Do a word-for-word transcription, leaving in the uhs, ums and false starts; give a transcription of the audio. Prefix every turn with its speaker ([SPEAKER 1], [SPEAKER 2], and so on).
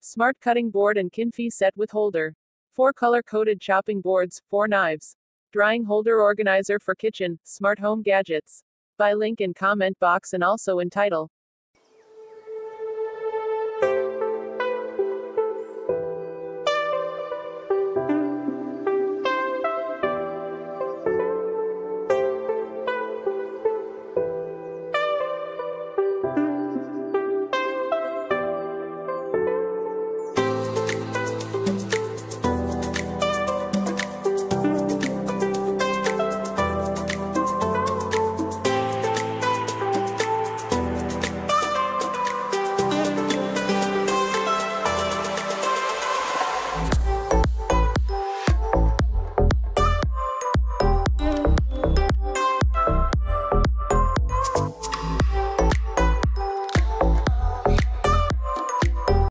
[SPEAKER 1] Smart cutting board and Kinfi set with holder. four color-coded chopping boards, four knives. Drying holder organizer for kitchen, smart home gadgets. Buy link in comment box and also in title.